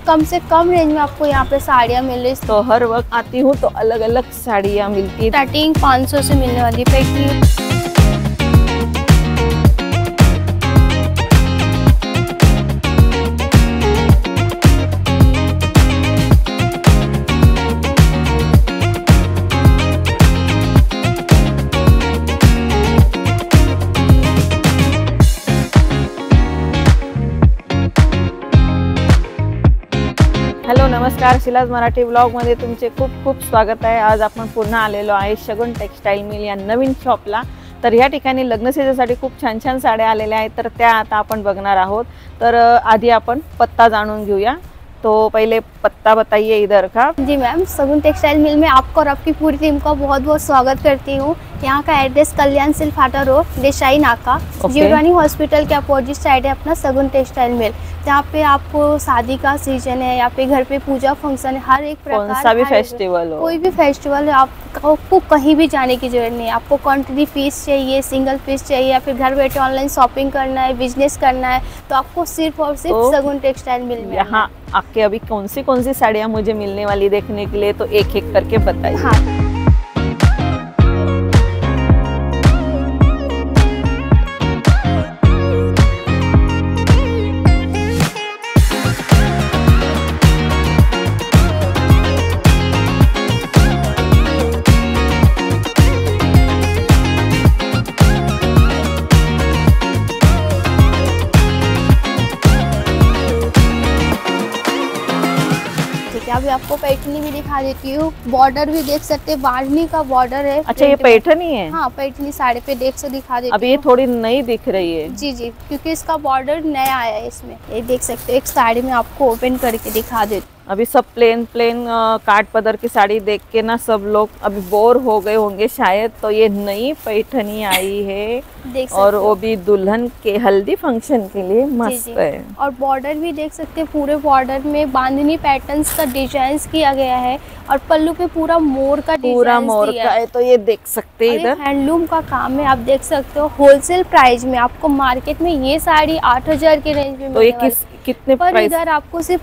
कम से कम रेंज में आपको यहाँ पे साड़ियाँ मिल रही है। तो हर वक्त आती हूँ तो अलग अलग साड़ियाँ मिलती है। स्टार्टिंग 500 से मिलने वाली पैटर्न। हॅलो नमस्कार, शिलाज मराठी ब्लॉगमध्ये तुमचे खूप खूप स्वागत आहे। आज आपण पुन्हा आलेलो आहे शगुन टेक्सटाईल मिल या नवीन शॉपला। तर या ठिकाणी लग्न सीझनसाठी खूप छान छान साड्या आलेल्या आहेत, तर त्या आता आपण बघणार आहोत। तर आधी आपण पत्ता जाणून घेऊया। तो पहले पत्ता बताइए इधर का। जी मैम, शगुन टेक्सटाइल मिल में आपको और आपकी पूरी टीम का बहुत बहुत स्वागत करती हूँ। यहाँ का address Kalyan Shil Phata road, Desai Naka, Jivrani hospital के अपोजिट साइड है अपना शगुन टेक्सटाइल मिल। जहाँ पे आपको शादी का सीजन है या पे घर पे पूजा फंक्शन है, हर एक प्रकार कौन सा भी फेस्टिवल हो, कोई भी फेस्टिवल है, आपको कहीं भी जाने की जरूरत नहीं है। आपको क्वांटिटी पीस चाहिए, सिंगल पीस चाहिए, या फिर घर बैठे ऑनलाइन शॉपिंग करना है, बिजनेस करना है, तो आपको सिर्फ और सिर्फ शगुन टेक्सटाइल मिल में यहाँ आके अभी कौन सी साड़ियाँ मुझे मिलने वाली देखने के लिए, तो एक एक करके बताइए। हाँ, अभी आपको पैठनी भी दिखा देती हूँ। बॉर्डर भी देख सकते हैं, बाढ़नी का बॉर्डर है। अच्छा, ये पैठनी है? हाँ, पैठनी साड़ी पे देख से दिखा देती हूँ। अभी ये थोड़ी नई दिख रही है। जी जी, क्योंकि इसका बॉर्डर नया आया है इसमें। ये देख सकते हो, एक साड़ी में आपको ओपन करके दिखा देती हूँ। अभी सब प्लेन काट पदर की साड़ी देख के ना सब लोग अभी बोर हो गए होंगे शायद। तो ये नई पैठनी आई है और वो भी दुल्हन के हल्दी फंक्शन के लिए मस्त है। और बॉर्डर भी देख सकते हैं, पूरे बॉर्डर में बांधनी पैटर्न्स का डिजाइन किया गया है और पल्लू पे पूरा मोर का पूरा मोर का है। तो ये देख सकते हैं, इधर हैंडलूम का काम है। आप देख सकते हो होलसेल प्राइस में आपको मार्केट में ये साड़ी 8000 के रेंज में तो ये कितने पर प्राइस? इधर आपको सिर्फ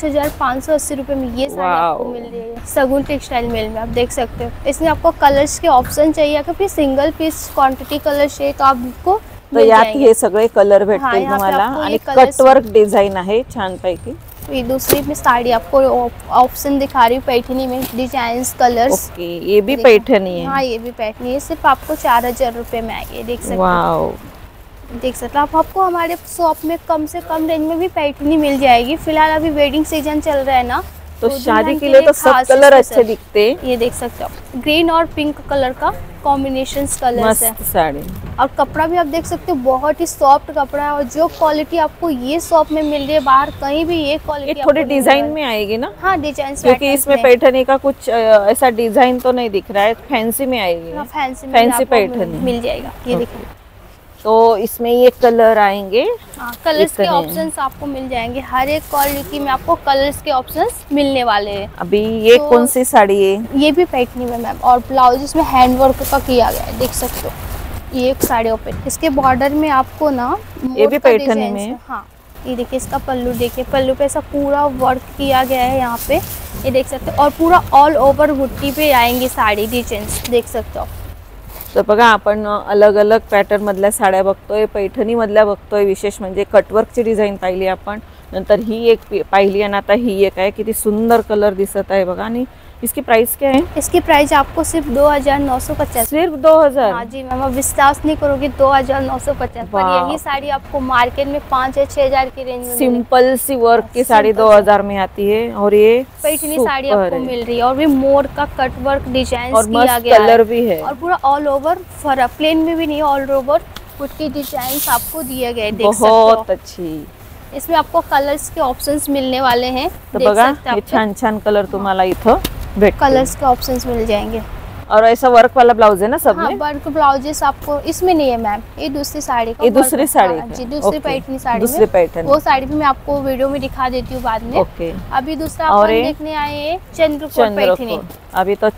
5580 रुपए में ये साड़ी आपको मिल रही है शगुन टेक्सटाइल मिल में। आप देख सकते हो, इसमें आपको कलर्स के ऑप्शन चाहिए, अगर फिर सिंगल पीस क्वांटिटी कलर चाहिए तो आपको तो यात हे सगळे कलर भेटतील तुम्हाला आणि कटवर्क डिझाइन आहे छान पैकी। ये दूसरी में साड़ी आपको ऑप्शन दिखा रही हूँ पैठनी में, डिजाइन कलर्स। ओके, ये भी पैठनी है? हाँ, ये भी पैठनी है। सिर्फ आपको 4000 रुपए में आएगी। देख सकते हो, देख सकते हो आपको हमारे शॉप में कम से कम रेंज में भी पैठनी मिल जाएगी। फिलहाल अभी वेडिंग सीजन चल रहा है ना, तो शादी के लिए तो सब कलर अच्छे दिखते हैं। ये देख सकते हो, ग्रीन और पिंक कलर का कॉम्बिनेशन कलर्स है साड़ी। और कपड़ा भी आप देख सकते हो, बहुत ही सॉफ्ट कपड़ा है। और जो क्वालिटी आपको ये शॉप में मिल रही है, बाहर कहीं भी ये क्वालिटी थोड़ी डिजाइन में आएगी ना? हाँ, डिजाइन, क्योंकि इसमें पैठनी का कुछ ऐसा डिजाइन तो नहीं दिख रहा है। फैंसी में आएगी। हाँ, फैंसी पैठनी मिल जाएगा। ये देखिए, तो इसमें ये कलर आएंगे। हाँ, कलर्स के ऑप्शंस आपको मिल जाएंगे। हर एक क्वालिटी में आपको कलर्स के ऑप्शंस मिलने वाले हैं। अभी ये तो कौन सी साड़ी है? ये भी पैठनी में मैम, और ब्लाउज इसमें हैंड वर्क का किया गया है। देख सकते हो, ये एक साड़ी ओपन, इसके बॉर्डर में आपको ना ये भी पैठनी में। हाँ, ये देखिए, इसका पल्लू देखिए, पल्लू पे ऐसा पूरा वर्क किया गया है यहाँ पे। ये देख सकते हो, और पूरा ऑल ओवर बुट्टी पे आएंगे साड़ी डिजाइन। देख सकते हो। तर बघा, आपण अलग अलग पॅटर्न मधल्या साड्या बघतोय, पैठणी मधल्या बघतोय। विशेष म्हणजे कटवर्कची डिझाइन पाहिली आपण, नंतर ही एक पाहिली आणि आता ही एक आहे। किती सुंदर कलर दिसत आहे बघा। आणि इसकी प्राइस क्या है? इसकी प्राइस आपको सिर्फ 2950। सिर्फ 2000? हाँ जी मैम, अब विश्वास नहीं करोगे, 2950। पर यही साड़ी आपको मार्केट में 5 या 6000 की रेंज में सिंपल सी वर्क की साड़ी 2000 में आती है। और ये पैठनी साड़ी आपको मिल रही है, और भी मोर का कट वर्क डिजाइन किया गया है। कलर भी है, और पूरा ऑल ओवर फरा, प्लेन में भी नहीं, ऑल ओवर पुट्टी डिजाइन आपको दिए गए। देख सकते हो, बहुत अच्छी। इसमें आपको कलर्स के ऑप्शंस मिलने वाले हैं। तो बघा, ये छान छान कलर तुम्हाला इथं भेटतील। कलर्स के ऑप्शंस मिल जाएंगे। और ऐसा वर्क वाला ब्लाउज है ना सब में? हाँ, वर्क ब्लाउजेस आपको इसमें नहीं है मैम। ये दूसरी साड़ी का, ये दूसरी साड़ी का? जी, दूसरी पैठनी साड़ी। दूसरी पैठनी, वो साड़ी भी मैं आपको वीडियो में दिखा देती हूँ बाद में। ओके। अभी दूसरा अपन देखने आए हैं चंद्रकोर पैठनी। अभी तो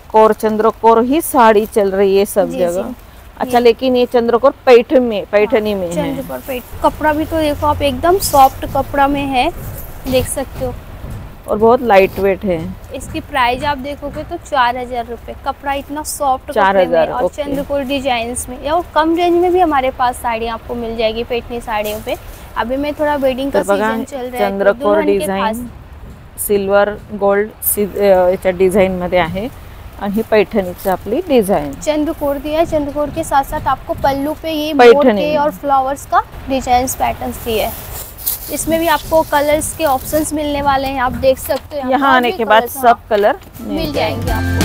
चंद्रकोर ही साड़ी चल रही है सब जगह। अच्छा, लेकिन ये चंद्रकोर पैठनी में है। चंद्रकोर पैठनी कपड़ा भी तो देखो आप, एकदम सॉफ्ट कपड़ा में है। देख सकते हो। और बहुत लाइट वेट है। इसकी प्राइस आप देखोगे तो 4000 रुपये। कपड़ा इतना सॉफ्ट 4000, और ओके। चंद्रकोर डिजाइन्स में, या कम रेंज में भी हमारे पास साड़ी आपको मिल जाएगी पैठनी साड़ियों पे। अभी मैं थोड़ा वेडिंग का सीजन चल रहा है, चंद्रकोर डिझाईन सिल्वर गोल्ड याच्या डिझाईन मध्ये आहे आणि ही पैठणीची आपली डिझाईन। चंद्रकोर दिया है, चंद्रकोर के साथ साथ आपको पल्लू पे ये पैठनी मोर के और फ्लावर्स का डिजाइन पैटर्न्स दिए है। इसमें भी आपको कलर्स के ऑप्शंस मिलने वाले हैं, आप देख सकते हो। यहाँ आने के बाद सब कलर मिल जाएंगे आपको।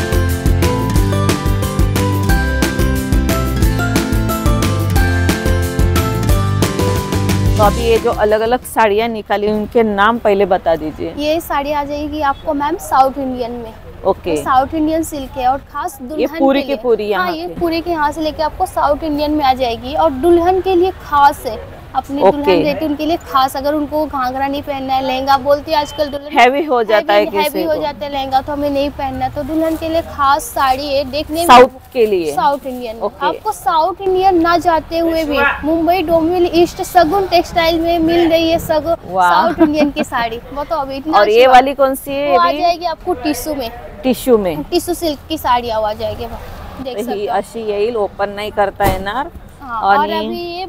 तो अभी ये जो अलग अलग साड़ियाँ निकाली उनके नाम पहले बता दीजिए। ये साड़ी आ जाएगी आपको मैम साउथ इंडियन में। ओके, साउथ इंडियन सिल्क है और खास दुल्हन ये पूरी के लिए। की पूरी यहाँ हाँ, ये पूरी के यहाँ से लेके आपको साउथ इंडियन में आ जाएगी और दुल्हन के लिए खास है। अपनी दुल्हन रहती है उनके लिए खास, अगर उनको घाघरा नहीं पहनना है, लहंगा बोलती है आजकल दुल्हन हैवी हो जाता है, हैवी हो जाता है लहंगा, तो हमें नहीं पहनना, तो दुल्हन के लिए खास साड़ी है। देखने साउथ के लिए साउथ इंडियन आपको साउथ इंडियन ना जाते हुए भी मुंबई डोंबिवली ईस्ट सगुन टेक्सटाइल में मिल रही है साउथ इंडियन की साड़ी। बताओ अभी इतना। और ये वाली कौन सी है? आ जाएगी आपको टिश्यू में, टिश्यू सिल्क की साड़ी आ जाएगी। देख सकते हो अशी येईल, ओपन नहीं करता येणार। हाँ, और अभी ये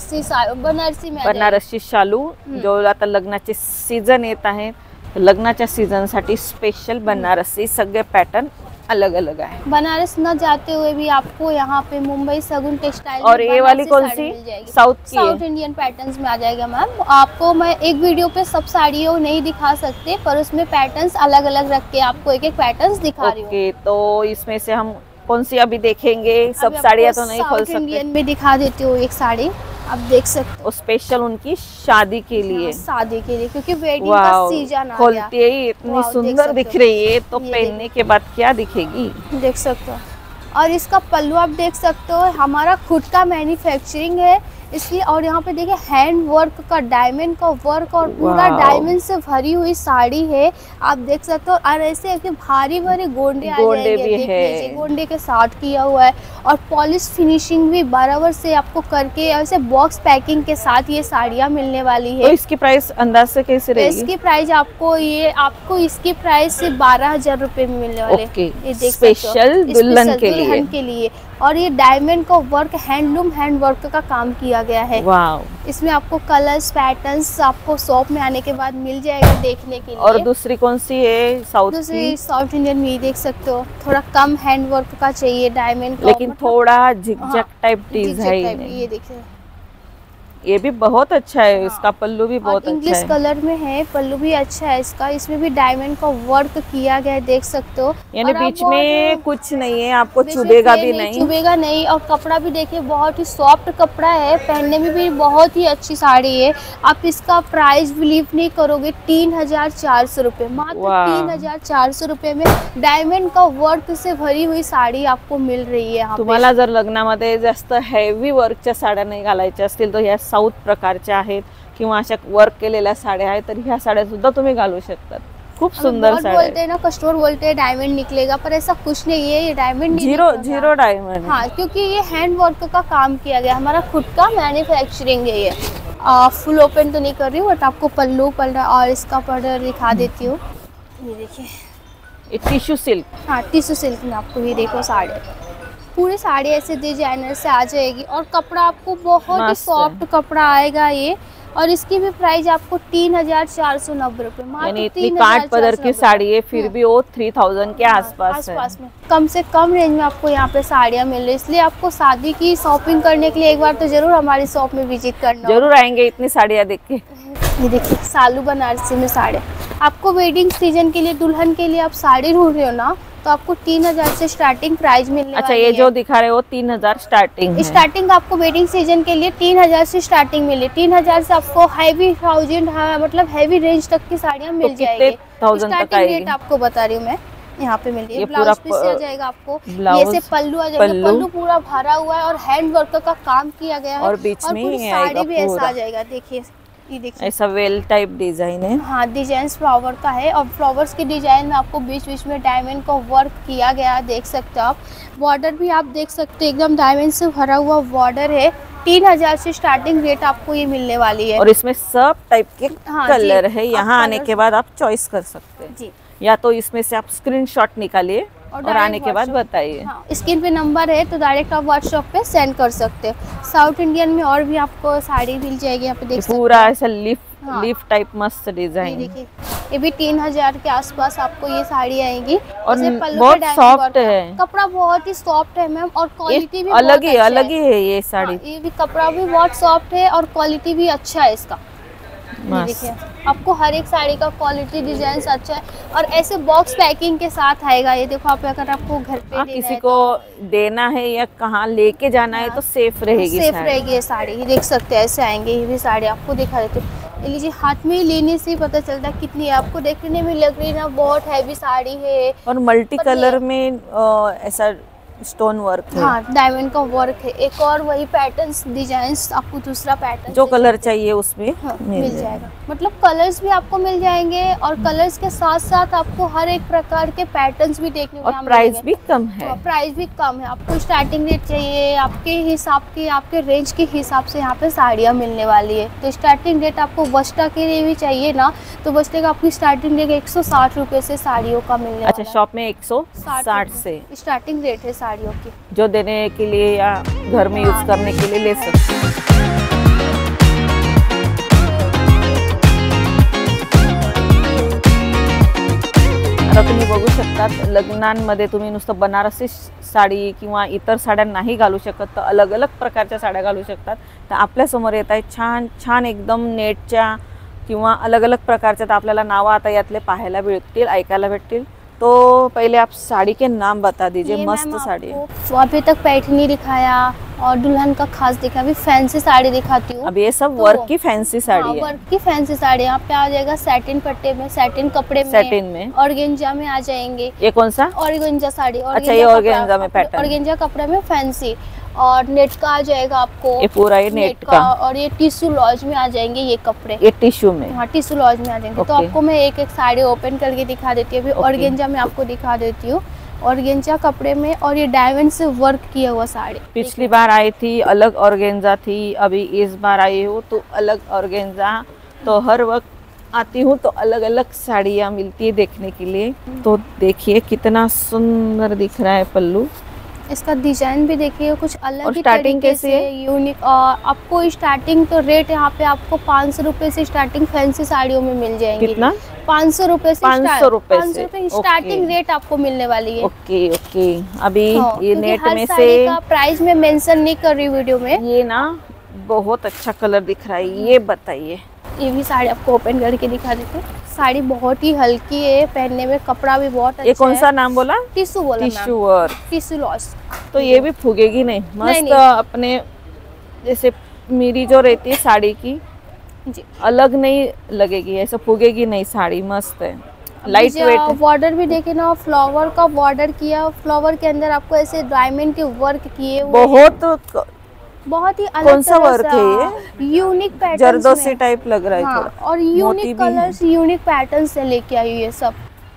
बनारसी शालू जो आता लग्नाचे सीजन येत आहे, लग्नाच्या सीजन साठी स्पेशल बनारसी सगळे पॅटर्न अलग अलग है। बनारस न जाते हुए भी आपको यहाँ पे मुंबई सगुन टेक्सटाइल। और ये वाली कौन सी? साउथ इंडियन पैटर्न्स में आ जाएगा मैम। आपको मैं एक वीडियो पे सब साड़ियों नहीं दिखा सकते, पर उसमें पैटर्न्स अलग अलग रख के आपको एक एक पैटर्न्स दिखा रही हूँ। ओके, तो इसमें से हम कौन सी अभी देखेंगे? सब साड़ियाँ तो नहीं खोल सकते। इंडियन में दिखा देती हूँ एक साड़ी, आप देख सकते हो। स्पेशल उनकी शादी के लिए, शादी के लिए, क्योंकि वेडिंग का सीजन आ गया। खोलती है इतनी सुंदर दिख रही है, तो पहनने के बाद क्या दिखेगी, देख सकते हो। और इसका पल्लू आप देख सकते हो, हमारा खुद का मैन्युफैक्चरिंग है इसलिए। और यहाँ पे देखिए हैंड वर्क का, डायमंड का वर्क और पूरा डायमंड से भरी हुई साड़ी है, आप देख सकते हो। और ऐसे भारी भारी गोंडे आ जाएंगे, गोंडे के साथ किया हुआ है और पॉलिश फिनिशिंग भी बराबर से आपको करके ऐसे बॉक्स पैकिंग के साथ ये साड़ियाँ मिलने वाली है। तो इसकी प्राइस अंदाज से कैसे रहेगी? इसकी प्राइस आपको इसकी प्राइस से 12000 रुपए में मिलने वाले। ये देख स्पेशल दुल्हन के लिए। और ये डायमंड का वर्क, हैंडलूम हैंड वर्क का काम किया गया है। वाव। इसमें आपको कलर्स पैटर्न्स आपको शॉप में आने के बाद मिल जाएगा देखने के लिए। और दूसरी कौन सी है? दूसरी साउथ इंडियन में देख सकते हो, थोड़ा कम हैंड वर्क का चाहिए डायमंड का, लेकिन थोड़ा झिकझक टाइप डिजाइन है। ये देखिए, ये भी बहुत अच्छा है। इसका पल्लू भी बहुत अच्छा है, इंग्लिश कलर में है, पल्लू भी अच्छा है इसका। इसमें भी डायमंड का वर्क किया गया है, देख सकते हो। यानी बीच में कुछ नहीं है, आपको चुभेगा भी नहीं, चुभेगा नहीं। और कपड़ा भी देखिए बहुत ही सॉफ्ट कपड़ा है, पहनने में भी बहुत ही अच्छी साड़ी है। आप इसका प्राइस बिलीव नहीं करोगे, 3400 रुपये, मात्र 3400 रुपये में डायमंड का वर्क से भरी हुई साड़ी आपको मिल रही है। तुम्हाला जर लग्नामध्ये जास्त हेवी वर्कच्या साड्या नाही घालायच्या असतील, तर ह्या साऊथ प्रकारच्या आहेत किंवा अशा वर्क केलेल्या साड्या आहेत, तर ह्या साड्या सुद्धा तुम्ही घालू शकतात। खूप सुंदर साड़ी बोलते हैं ना, कस्टमर बोलते हैं डायमंड निकलेगा, पर ऐसा कुछ नहीं है, ये डायमंड नहीं, जीरो डायमंड। हाँ, क्योंकि ये हैंड वर्क का काम किया गया, हमारा खुद का मैन्युफैक्चरिंग है ये। फुल ओपन तो नहीं कर रही हूँ, बट आपको पल्लू पल्ला और इसका बॉर्डर दिखा देती हूँ। ये देखिए, ये टिश्यू सिल्क। हाँ, टिश्यू सिल्क में आपको ये देखो साड़ी, पूरी साड़ी ऐसे डिजाइनर से आ जाएगी और कपड़ा आपको बहुत ही सॉफ्ट कपड़ा आएगा ये। और इसकी भी प्राइस आपको 3490 रुपये, यानी इतनी काट पदर की साड़ी है, फिर भी वो 3000 के आसपास में कम से कम रेंज में आपको यहाँ पे साड़ियाँ मिल रही है। इसलिए आपको शादी की शॉपिंग करने के लिए एक बार तो जरूर हमारी शॉप में विजिट करना। जरूर आएंगे इतनी साड़ियाँ देख के। ये देखिए, सालू बनारसी में साड़ी, आपको वेडिंग सीजन के लिए, दुल्हन के लिए आप साड़ी ढूंढ रहे हो ना, तो आपको 3000 से स्टार्टिंग प्राइस मिलने अच्छा, ये जो दिखा रहे हो 3000 स्टार्टिंग है। स्टार्टिंग आपको वेडिंग सीजन के लिए 3000 से स्टार्टिंग मिली। 3000 से आपको हैवी मतलब हैवी रेंज तक की साड़ियाँ मिल जाएगी। स्टार्टिंग रेट आपको बता रही हूँ मैं, यहाँ पे मिल रही है। ब्लाउज पीस आ जाएगा आपको, ये से पल्लू आ जाएगा, पल्लू पूरा भरा हुआ है और हैंड वर्क का काम किया गया है। और बीच में साड़ी भी ऐसा आ जाएगा, देखिए ऐसा वेल टाइप डिजाइन है। हाँ, डिजाइन फ्लावर का है और फ्लावर्स के डिजाइन में आपको बीच बीच में डायमंड का वर्क किया गया है, देख सकते हो आप। बॉर्डर भी आप देख सकते हो, एकदम डायमंड से भरा हुआ बॉर्डर है। 3000 से स्टार्टिंग रेट आपको ये मिलने वाली है। और इसमें सब टाइप के हाँ कलर जी, है, यहाँ आने के बाद आप चॉइस कर सकते हैं जी। या तो इसमें से आप स्क्रीनशॉट निकालिए और आने के बाद WhatsApp, बताइए। हाँ, स्क्रीन पे नंबर है तो डायरेक्ट आप व्हाट्सएप पे सेंड कर सकते हो। साउथ इंडियन में और भी आपको साड़ी मिल जाएगी, यहाँ पे देख सकते पूरा हो। ऐसा लीफ हाँ। लीफ टाइप मस्त ये डिजाइन देखिए, ये भी 3000 के आसपास आपको ये साड़ी आएगी। और जैसे पल्लू बहुत पे diamond सॉफ्ट work है। कपड़ा बहुत ही सॉफ्ट है मैम, और क्वालिटी भी अलग बहुत ही अच्छा अलग ही है ये साड़ी। हाँ, ये भी कपड़ा भी बहुत सॉफ्ट है और क्वालिटी भी अच्छा है इसका। ये मस्त। देखिए, आपको हर एक साड़ी का क्वालिटी डिजाइन अच्छा है, और ऐसे बॉक्स पैकिंग के साथ आएगा। ये देखो, आप अगर आपको घर पे देना किसी है को देना है या कहाँ लेके जाना है तो सेफ रहेगी सेफ साड़ी। रहेगी ये साड़ी। ये देख सकते हैं, ऐसे आएंगे ये भी साड़ी। आपको दिखा देते हैं, ये लीजिए, हाथ में ही लेने से ही पता चलता है कितनी है। आपको देखने में लग रही है ना बहुत हैवी साड़ी है, और मल्टी कलर में ऐसा स्टोन वर्क है। हाँ, डायमंड का वर्क है। एक और वही पैटर्न्स डिजाइन्स, आपको दूसरा पैटर्न जो कलर चाहिए उसमें हाँ, मिल जाएगा। मतलब कलर्स भी आपको मिल जाएंगे, और कलर्स के साथ साथ आपको हर एक प्रकार के पैटर्न्स भी देखने को और यहाँ प्राइस मिलेंगे। भी कम है। प्राइस भी कम है। आपको स्टार्टिंग रेट चाहिए आपके हिसाब की, आपके रेंज के हिसाब से यहाँ पे साड़ियाँ मिलने वाली है। तो स्टार्टिंग रेट आपको बस्ता के लिए भी चाहिए ना, तो बस्ते का आपकी स्टार्टिंग रेट 160 रुपये से साड़ियों का मिलने अच्छा, वाला शॉप में 160 से है। स्टार्टिंग रेट है साड़ियों की। जो देने के लिए या घर में यूज करने के लिए ले सकते हैं। आता तुम्ही बघू शकतात, लग्नांमध्ये तुम्ही नुसतं बनारसी साडी किंवा इतर साड्या नाही घालू शकत, तर अलग अलग प्रकारच्या साड्या घालू शकतात। तर आपल्यासमोर येत आहे छान छान एकदम नेटच्या किंवा अलग अलग प्रकारच्या, तर आपल्याला नावं आता यातले पाहायला भेटतील, ऐकायला भेटतील। तो पहले आप साड़ी के नाम बता दीजिए। मस्त साड़ी है। तो अभी तक पैठनी दिखाया और दुल्हन का खास दिखा, अभी फैंसी साड़ी दिखाती हूँ। अब ये सब तो वर्क की फैंसी साड़ी है। वर्क की फैंसी साड़ी यहाँ पे आ जाएगा सैटिन पट्टे में, सैटिन कपड़े में, सैटिन में, ऑर्गेंजा में आ जाएंगे। ये कौन सा? ऑर्गेंजा साड़ी। अच्छा, ये ऑर्गेन्जा में पैटर्न। ऑर्गेंजा कपड़े में फैंसी, और नेट का आ जाएगा आपको। ये पूरा ये नेट का। और ये टिश्यू लॉज में आ जाएंगे ये कपड़े। ये टिश्यू में। हाँ, टिश्यू लॉज में आ जाएंगे। तो आपको मैं एक एक साड़ी ओपन करके दिखा देती हूँ। अभी ऑर्गेंजा में आपको दिखा देती हूँ, ऑर्गेंजा कपड़े में, और ये डायमंड से वर्क किया हुआ साड़ी। पिछली बार आई थी अलग ऑर्गेन्जा थी, अभी इस बार आई हूँ तो अलग ऑर्गेन्जा। तो हर वक्त आती हूँ तो अलग अलग साड़ियाँ मिलती है देखने के लिए। तो देखिए कितना सुंदर दिख रहा है पल्लू। इसका डिजाइन भी देखिए कुछ अलग और ही स्टार्टिंग तरीके कैसे से है? यूनिक। आपको स्टार्टिंग तो रेट यहाँ पे आपको 500 रुपए से स्टार्टिंग फैंसी साड़ियों में मिल जाएंगी। कितना? 500 रुपए से 500 रुपए 500 रुपए स्टार्टिंग रेट आपको मिलने वाली है। Okay okay. अभी हाँ, ये क्योंकि नेट हर में साड़ी से का प्राइस में मेंशन नहीं कर रही वीडियो में। ये ना बहुत अच्छा कलर दिख रहा है, ये बताइए। ये भी साड़ी आपको ओपन करके दिखा देते हैं। साड़ी बहुत ही हल्की है, पहनने में कपड़ा भी बहुत अच्छा है। ये कौन सा नाम बोला? टिश्यू बोला, टिश्यू वर्क। Tissue loss. तो ये भी फूगेगी नहीं? मस्त नहीं। अपने जैसे मेरी जो रहती है साड़ी की जी, अलग नहीं लगेगी, ऐसा फूगेगी नहीं साड़ी। मस्त है, लाइट वेट। बॉर्डर भी देखे ना, फ्लावर का बॉर्डर किया, फ्लावर के अंदर आपको ऐसे डायमंड के वर्क किए हुए। बहुत ही अलग कौन सा वर्क है ये? यूनिक पैटर्न, जरदोसी टाइप लग रहा है हाँ, थोड़ा। और मोती यूनिक भी है। कलर्स, यूनिक पैटर्न से लेके आई हुई है सब।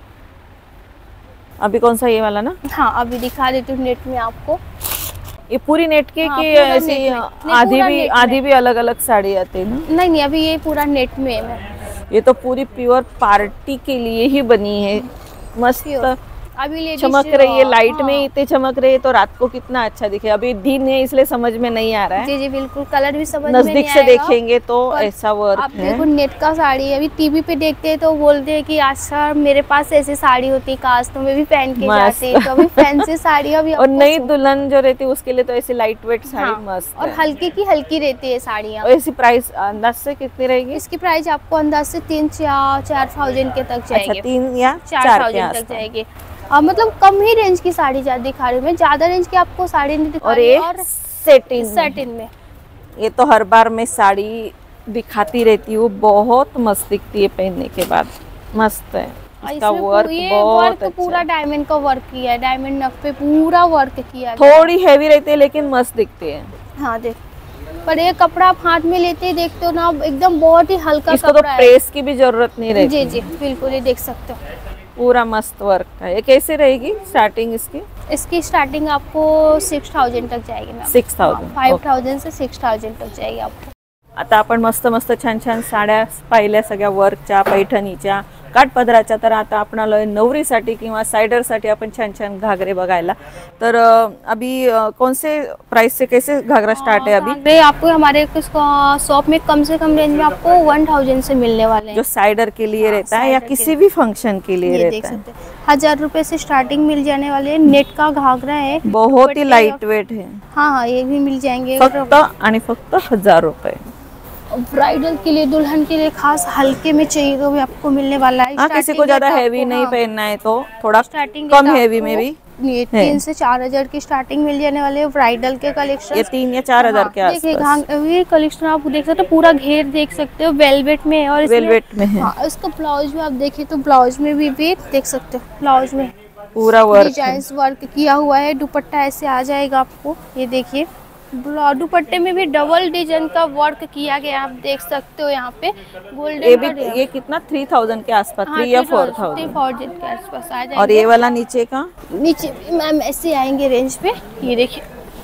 अभी कौन सा ये वाला ना? हाँ, अभी दिखा देती हूँ नेट में आपको। ये पूरी नेट के हाँ, कि पूरा ऐसी नेट में। नहीं, आधी पूरा भी नेट आधी भी अलग अलग साड़ी आती है ना? नहीं, अभी ये पूरा नेट में है। ये तो पूरी प्योर पार्टी के लिए ही बनी है। मस्त अभी लेडीज चमक रही है, लाइट हाँ। में इतने चमक रही है तो रात को कितना अच्छा दिखे। अभी दिन है इसलिए समझ में नहीं आ रहा है। जी जी बिल्कुल, कलर भी समझ में नजदीक नहीं से आएगा। देखेंगे तो पर ऐसा वर्क आप है। देखो नेट का साड़ी है। अभी टीवी पे देखते हैं तो बोलते हैं कि अच्छा मेरे पास ऐसी साड़ी होती, काश तो मैं भी पहन के मस्त। जाती। तो अभी फैंसी साड़ी अभी और नई दुल्हन जो रहती है उसके लिए तो ऐसी लाइट वेट साड़ी हाँ, मस्त और है। हल्की की हल्की रहती है साड़ियाँ। और ऐसी प्राइस अंदाज से कितनी रहेगी? इसकी प्राइस आपको अंदाज से 3-4,000 के तक अच्छा, जाएगी। 3 या 4 के 4,000 तक आसपास। जाएगी। मतलब कम ही रेंज की साड़ी दिखा रही हूँ मैं, ज्यादा रेंज की आपको साड़ी नहीं दिखा और रही। ये और सेटिन में ये तो हर बार मैं साड़ी दिखाती रहती हूँ, बहुत मस्त दिखती है पहनने के बाद। मस्त है इसका वर्क, बहुत अच्छा पूरा है। डायमंड का वर्क किया है, डायमंड नक पे पूरा वर्क किया है। थोड़ी हैवी रहती है लेकिन मस्त दिखती है। हाँ देख, पर ये कपड़ा आप हाथ में लेते ही देखते हो ना, एकदम बहुत ही हल्का इसको तो कपड़ा है। प्रेस की भी जरूरत नहीं रहती। जी जी बिल्कुल, ये देख सकते हो। पूरा मस्त वर्क है। ये कैसे रहेगी स्टार्टिंग इसकी? इसकी स्टार्टिंग आपको 6000 तक जाएगी मैम। 6000 5000 से 6000 तक जाएगी आपको। आता आपण मस्त मस्त छान छान साड्या पाहिल्या सगळ्या वर्कच्या, पैठणीच्या, काठपदराच्या। तर आता आपण आलोय नवरीसाठी किंवा साइडरसाठी आपण छान छान घागरे बघायला। तर अभी कौन से प्राइस से कैसे घाघरा स्टार्ट है? अभी आपको हमारे शॉप में कम से कम रेंज में आपको 1000 से मिलने वाले हैं। जो साइडर के लिए रहता है या किसी भी फंक्शन के लिए रहता है। 1000 रुपए से स्टार्टिंग मिल जाने वाले हैं। नेट का घाघरा है, बहुत ही लाइट वेट है। हाँ, ये भी मिल जाएंगे फक्त आणि फक्त 1000 रुपए। ब्राइडल के लिए, दुल्हन के लिए खास हल्के में चाहिए तो भी आपको मिलने वाला है। हाँ, किसी को ज्यादा हैवी नहीं पहनना है तो थोड़ा स्टार्टिंग कम हैवी में भी ये 3 से 4000 की स्टार्टिंग मिल जाने वाले हैं ब्राइडल के कलेक्शन। ये 3 या 4000 के आसपास। ये कलेक्शन आप देख सकते हो, पूरा घेर देख सकते हो, वेलवेट में है और वेलवेट में है। हाँ, इसका ब्लाउज में आप देखिए तो ब्लाउज में भी देख सकते हो, ब्लाउज में पूरा वर्क डिजाइन्स वर्क किया हुआ है। दुपट्टा ऐसे आ जाएगा आपको, ये देखिए दुपट्टे में भी डबल डिजाइन का वर्क किया गया, आप देख सकते हो यहाँ पे गोल्डन। ये कितना 3000 के आसपास, 3 या 4000 के आसपास आ जाएगा। और ये वाला नीचे का, नीचे भी मैम ऐसे आएंगे रेंज पे। ये देखिए,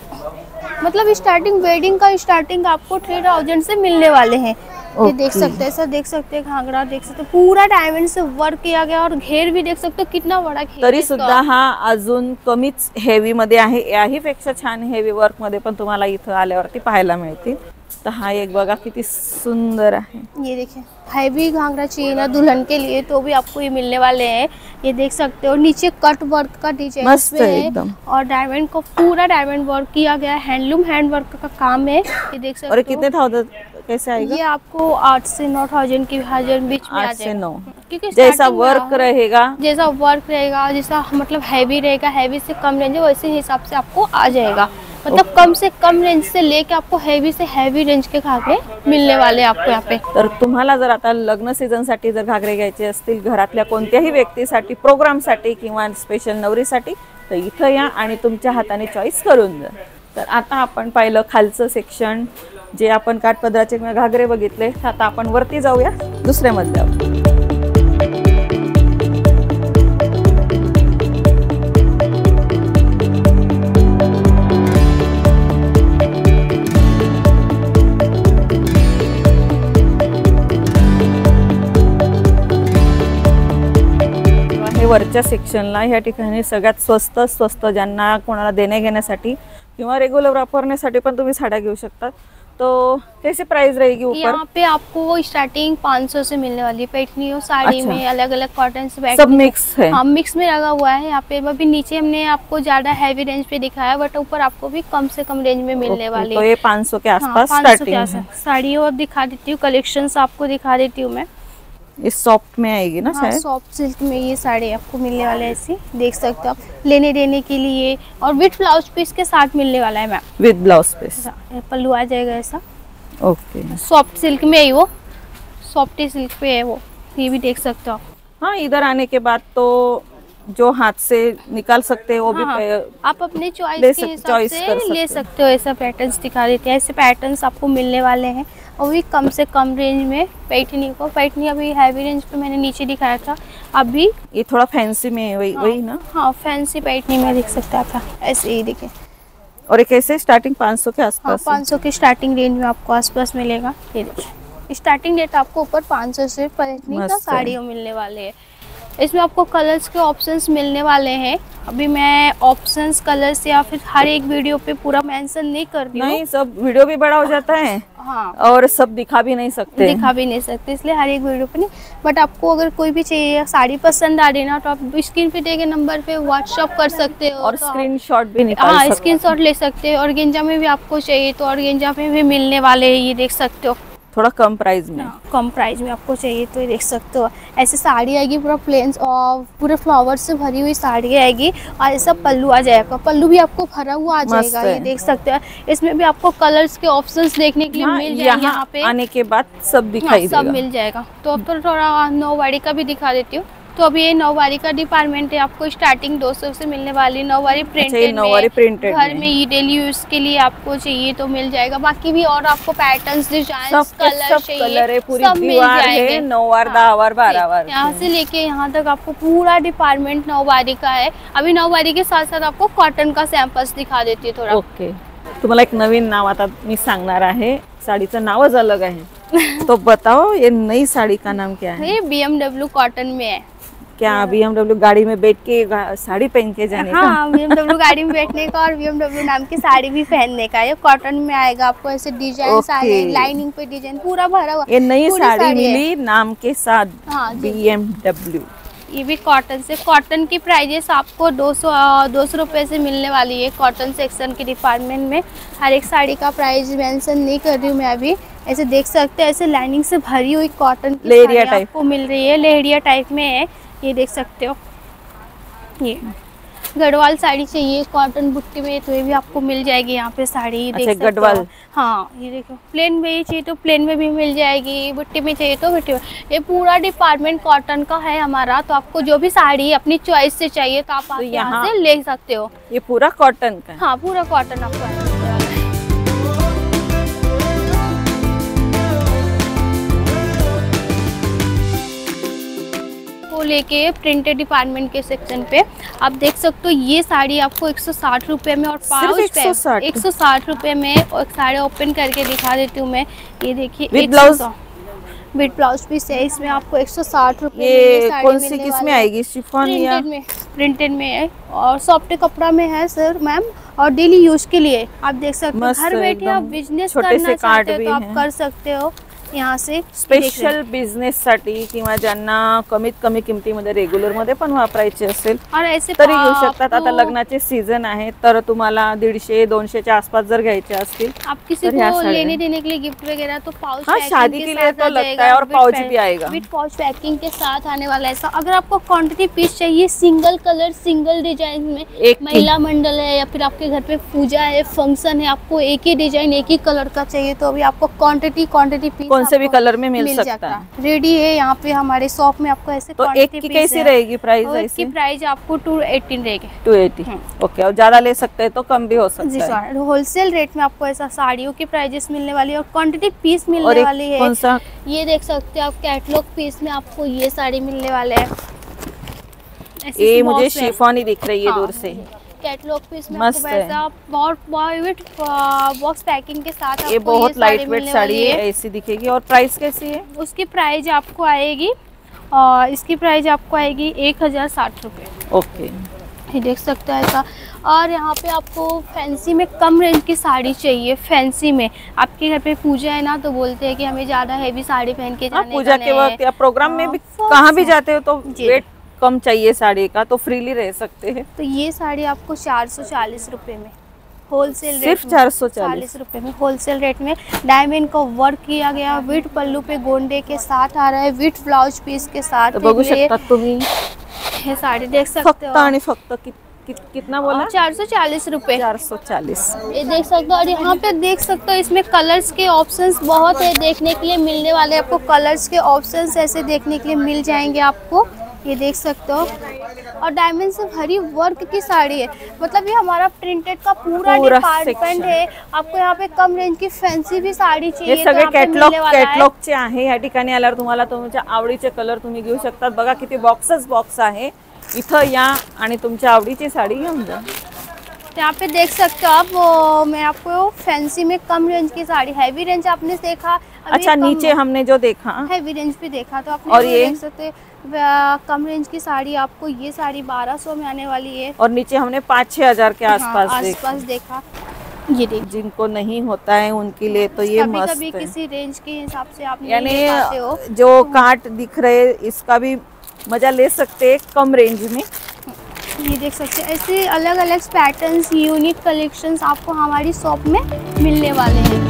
मतलब स्टार्टिंग वेडिंग का स्टार्टिंग आपको 3000 से मिलने वाले हैं। ये देख सकते हैं, ऐसा देख सकते हैं, घाघरा देख सकते हैं, पूरा डायमंड से वर्क किया गया और घेर भी देख सकते हो कितना बड़ा घेर। तरी सुद्धा हा अजून कमीच हेवी मध्ये आहे। याही पेक्षा छान हेवी वर्क मध्ये पण तुम्हाला इथं आल्यावरती पाहायला मिळतील। तर हा एक बघा किती सुंदर आहे। ये देखिए, हैवी घाघरा चाहिए ना दुल्हन के लिए तो भी आपको ये मिलने वाले हैं। ये देख सकते हो, नीचे कट वर्क का डिजाइन मस्त है एकदम, और डायमंड को पूरा डायमंड वर्क किया गया है। हैंडलूम हैंड वर्क का काम है, ये देख सकते हो। और कितने था कैसे आएगा? ये आपको 8 से 9000 की बीच में आ जाएगा। 8 से 9, क्योंकि जैसा वर्क रहेगा, जैसा वर्क रहेगा, जैसा मतलब हैवी रहेगा, हैवी से कम रेंज है वैसे हिसाब से आपको आ जाएगा। मतलब कम से कम रेंज से लेके आपको हैवी से हैवी रेंज के घाघरे मिलने वाले आपको यहाँ पे। तर तुम्हाला जर आता लग्न सीझन साठी जर घागरे घ्यायचे असतील घरातल्या कोणत्याही व्यक्तीसाठी, प्रोग्राम साठी किंवा स्पेशल नवरीसाठी, तर इथं या आणि तुमच्या हाताने चॉईस करून जा। तर आता आपण पाहिलं खालचं सेक्शन, जे आपण काठपदराचे घागरे बघितले। आता आपण वरती जाऊया दुसऱ्या मजल्यावर। वरच्या सेक्शनला या ठिकाणी सगळ्यात स्वस्त ज्यांना कोणाला देणे घेण्यासाठी किंवा रेगुलर वापरण्यासाठी पण तुम्ही साड्या घेऊ शकतात। तो कैसे प्राइस रहेगी ऊपर? यहाँ पे आपको स्टार्टिंग 500 से मिलने वाली पैठनी और साड़ी में अलग अलग कॉटन से सब मिक्स है। हाँ, मिक्स में लगा हुआ है यहाँ पे। अभी नीचे हमने आपको ज्यादा हैवी रेंज पे दिखाया, बट ऊपर आपको भी कम से कम रेंज में मिलने वाली। तो ये 500 के आसपास स्टार्टिंग है। साड़ियों अब दिखा देती हूँ, कलेक्शंस आपको दिखा देती हूँ मैं। इस सॉफ्ट में आएगी ना? शायद सॉफ्ट सिल्क में ये साड़ी आपको मिलने वाला है, ऐसी देख सकते हो आप, लेने देने के लिए। और विथ ब्लाउज पीस के साथ मिलने वाला है ma'am, with blouse piece. Pallu आ जाएगा ऐसा। ओके, सॉफ्ट सिल्क में ही, वो सॉफ्टी सिल्क पे है वो, ये भी देख सकते हो आप। हाँ, इधर आने के बाद तो जो हाथ से निकाल सकते हैं वो भी आप अपने चॉइस के हिसाब से ले सकते हो। ऐसा पैटर्न्स दिखा देते हैं, ऐसे पैटर्न्स आपको मिलने वाले हैं, और भी कम से कम रेंज में। पैठनी अभी हैवी रेंज पे मैंने नीचे दिखाया था, अभी ये थोड़ा फैंसी में है, वही ना? हाँ, फैंसी पैठनी में देख सकते हैं आप, ऐसे ही देखिए। और एक ऐसे स्टार्टिंग 500 के आसपास। 500 की स्टार्टिंग रेंज में आपको आसपास मिलेगा। ये देखिए, स्टार्टिंग रेट आपको ऊपर 500 से पैठनी का साड़ियों मिलने वाले हैं। इसमें आपको कलर्स के ऑप्शंस मिलने वाले हैं। अभी मैं ऑप्शंस, कलर्स या फिर हर एक वीडियो पे पूरा मेंशन नहीं कर रही हूँ। नहीं, सब वीडियो भी बड़ा हो जाता है। हाँ, और सब दिखा भी नहीं सकते, इसलिए हर एक वीडियो पे नहीं। बट आपको अगर कोई भी चाहिए, साड़ी पसंद आ रही ना, तो आप स्क्रीन पे दिए गए नंबर पे व्हाट्सएप कर सकते हो और स्क्रीनशॉट भी निकाल सकते हो। स्क्रीनशॉट ले सकते हो। और गेंजा में भी आपको चाहिए तो और गेंजा में भी मिलने वाले हैं, ये देख सकते हो। थोड़ा कम प्राइस में, कम प्राइस में आपको चाहिए तो ये देख सकते हो। ऐसे साड़ी आएगी पूरा प्लेन और पूरे फ्लावर से भरी हुई साड़ी आएगी, और ऐसा पल्लू आ जाएगा। पल्लू भी आपको भरा हुआ आ जाएगा, ये देख सकते हो। इसमें भी आपको कलर्स के ऑप्शंस देखने के लिए मिल जाएंगे। यहाँ पे आने के बाद सब दिखाई सब मिल जाएगा। तो अब तो थोड़ा 9 वाड़ी का भी दिखा देती हूँ। तो अभी ये नौवारी का डिपार्टमेंट है, आपको स्टार्टिंग 200 से मिलने वाली नौवारी प्रिंटेड नौवारी प्रिंटेड घर में ये डेली यूज के लिए आपको चाहिए तो मिल जाएगा। बाकी भी और आपको पैटर्न्स, डिजाइन, कलर चाहिए सब मिल जाएंगे। 9 वार 10 वार 12 वार यहाँ से लेके यहाँ तक आपको पूरा डिपार्टमेंट नौवारी का है। अभी नौवारी के साथ साथ आपको कॉटन का सॅम्पल्स दिखा देती है थोड़ा। ओके, तुम्हाला एक नवीन नाव आता मी सांगणार आहे, साडीचं नावच अलग आहे तो बताओ ये नई साड़ी का नाम क्या है? ये BMW कॉटन में है। क्या BMW गाड़ी में बैठ के साड़ी पहन के जाने का? हाँ, BMW गाड़ी में बैठने का और BMW नाम की साड़ी भी पहनने का। ये कॉटन में आएगा, आपको ऐसे डिजाइन आएंगे, लाइनिंग पे डिजाइन पूरा भरा हुआ। ये नई साड़ी मिली नाम के साथ। हाँ, BMW। ये भी कॉटन से। कॉटन की प्राइजेस आपको 200 रुपए से मिलने वाली है कॉटन सेक्शन के डिपार्टमेंट में। हर एक साड़ी का प्राइस मेंशन नहीं कर रही हूँ मैं अभी। ऐसे देख सकते हैं, ऐसे लाइनिंग से भरी हुई कॉटन की लेहरिया साड़ी आपको मिल रही है, लेहरिया टाइप में है। ये देख सकते हो, ये गढ़वाल साड़ी चाहिए कॉटन बुट्टी में तो ये भी आपको मिल जाएगी यहाँ पे साड़ी। देख सकते गढ़वाल। हो। हाँ, ये देखो, प्लेन में ही चाहिए तो प्लेन में भी मिल जाएगी, बुट्टी में चाहिए तो बुट्टी में। ये पूरा डिपार्टमेंट कॉटन का है हमारा, तो आपको जो भी साड़ी अपनी चॉइस से चाहिए तो आप यहाँ से ले सकते हो। ये पूरा कॉटन का? हाँ, पूरा कॉटन आपको लेके प्रिंटेड डिपार्टमेंट के सेक्शन पे आप देख सकते हो। ये साड़ी आपको 160 रुपए में और पाउच 160 रुपए में। और साड़ी ओपन करके दिखा देती हूँ मैं। ये देखिए, विद ब्लाउज पीस है इसमें आपको 160 रुपए। ये कौन सी किस में आएगी? शिफॉन या प्रिंटेड में है और सॉफ्ट कपड़ा में है सर मैम, और डेली यूज के लिए आप देख सकते हो। घर बैठे आप बिजनेस करना चाहते हो तो आप कर सकते हो यहाँ से। स्पेशल बिझनेस साठी किंवा ज्यांना कमीत कमी किमतीमध्ये रेग्युलर मध्ये पण वापरायचे असेल और ऐसे तरी घेऊ शकतात। आता लग्नाचे सीजन आहे तर तुम्हाला 150-200 च्या आसपास जर घ्यायचे असतील, आप किसी को लेने देने के लिए गिफ्ट वगैरह तो पाउच हाँ, शादी के लिए तो लगता है और पाउच भी आएगा विद पाउच पैकिंग के साथ आने वाला है। ऐसा अगर आपको क्वांटिटी पीस चाहिए सिंगल कलर सिंगल डिजाइन में, महिला मंडल है या फिर आपके घर पे पूजा है, फंक्शन है, आपको एक ही डिजाइन एक ही कलर का चाहिए तो अभी आपको क्वांटिटी पीस कौन से भी कलर में मिल सकता है। रेडी है यहाँ पे हमारे शॉप में आपको ऐसे। तो एक की कैसी रहेगी प्राइस? इसकी प्राइस आपको 218 रहेगी। 280 ओके, और ज्यादा ले सकते हैं तो कम भी हो सकता है। होलसेल रेट में आपको ऐसा साड़ियों की प्राइजेस मिलने वाली है और क्वांटिटी पीस मिलने वाली है। कौन सा? ये देख सकते हो आप, कैटलॉग पीस में आपको ये साड़ी मिलने वाले है। ये मुझे शिफॉन ही दिख रही है दूर से। कैटलॉग पीस में आपको वैसा बॉक्स पैकिंग के साथ आपको ये बहुत लाइट वेट साड़ी है, ऐसी दिखेगी। और प्राइस कैसी है? उसकी प्राइस आपको आएगी और इसकी प्राइस आपको आएगी 1060 रुपये। ओके, ये देख सकते हो ऐसा। और यहाँ पे आपको फैंसी में कम रेंज की साड़ी चाहिए। फैंसी में आपके घर पे पूजा है ना, तो बोलते हैं कि हमें ज्यादा हैवी साड़ी पहन के जाने पूजा के वक्त या प्रोग्राम में भी कहाँ भी जाते हो तो वेट कम चाहिए साड़ी का, तो फ्रीली रह सकते हैं। तो ये साड़ी आपको 440 रुपए में होलसेल रेट, सिर्फ 440 रुपए में होलसेल रेट में। डायमंड का वर्क किया गया, विथ पल्लू पे गोंडे के साथ आ रहा है, विथ ब्लाउज पीस के साथ। तो बघू शकता तुम्ही हे साड़ी देख सकते हो। आणि फक्त कितना बोला? 440 रुपए। 440 ये देख सकते हो। और यहाँ पे देख सकते हो इसमें कलर्स के ऑप्शंस बहुत है देखने के लिए मिलने वाले। आपको कलर्स के ऑप्शंस ऐसे देखने के लिए मिल जाएंगे आपको, ये देख सकते हो। और डायमंड से भरी वर्क की साड़ी है, मतलब ये हमारा प्रिंटेड का पूरा डिपार्टमेंट है। आपको यहाँ पे कम रेंज की फैंसी भी साड़ी चाहिए हे सगळे कॅटलॉगचे आहे। या ठिकाणी आल्यावर तुम्हाला तुमच्या आवडीचे कलर तुम्ही घेऊ शकतात। बघा किती बॉक्स आहे इथं या आणि तुमच्या आवडीची साड़ी घेऊन जा। यहाँ पे देख सकते हो आप। मैं आपको फैंसी में कम रेंज की साड़ी, हैवी रेंज आपने देखा। अच्छा, नीचे हमने जो देखा हैवी रेंज भी देखा, तो आपने और ये देख सकते कम रेंज की साड़ी आपको ये साड़ी 1200 में आने वाली है। और नीचे हमने 5-6 हजार के आसपास देखा। ये देख, जिनको नहीं होता है उनके लिए तो ये मस्त कभी किसी रेंज के हिसाब से आप यानी जो काट दिख रहे इसका भी मजा ले सकते हैं कम रेंज में। ये देख सकते हैं ऐसे अलग अलग पैटर्न्स, यूनिक कलेक्शंस आपको हमारी शॉप में मिलने वाले हैं।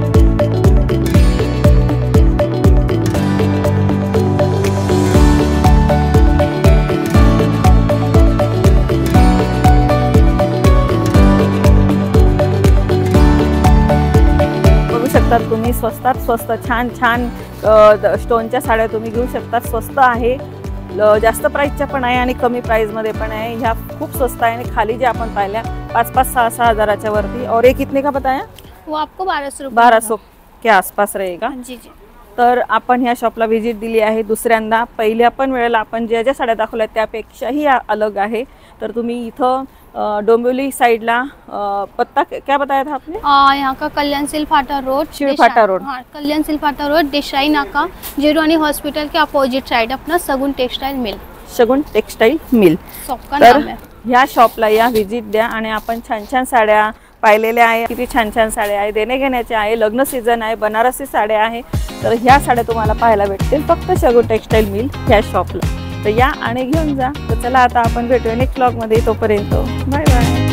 तुम्ही स्वस्तात स्वस्त छान छान स्टोनच्या साड्या तुम्ही घेऊ शकता। स्वस्त आहे, जास्त प्राइसच्या पण आहे आणि कमी प्राइसमध्ये पण आहे। ह्या खूप स्वस्त आहे आणि खाली जे आपण पाहिल्या 5-5, 6-6 हजाराच्या वरती। और ये कितने का बताया? वो आपको 1200 रुपये 1200 के आसपास रहेगा। जी जी। तर आपण ह्या शॉपला व्हिजिट दिली आहे दुसऱ्यांदा। पहिल्या पण वेळेला आपण ज्या ज्या साड्या दाखवल्या त्यापेक्षाही अलग आहे। तर तुम्ही इथं डोंबिवली साइडला पत्ता क्या बताया था आपने? यहाँ का कल्याण सिल्क फाटा रोड, शिवफाटा रोड। हाँ, कल्याण सिल्क फाटा रोड, देसाई नाका, जीरवानी हॉस्पिटल के अपोजिट साइड अपना Sagun textile mill. Shagun textile mill shop का तर नाम है। ह्या शॉपला या व्हिजिट द्या आणि आपण छान छान साड्या पाहिलेल्या आहे। किती छान छान साड्या आहे, देणे घेण्याचे आहे, लग्न सीझन आहे, बनारसी साड्या आहे। तर ह्या साड्या तुम्हाला पाहायला भेटतील फक्त शगुन टेक्सटाइल मिल ह्या शॉपला। तर या आणि घेऊन जा। तर चला आता आपण भेटूया नेक्स्ट व्लॉग मध्ये, तोपर्यंत बाय बाय।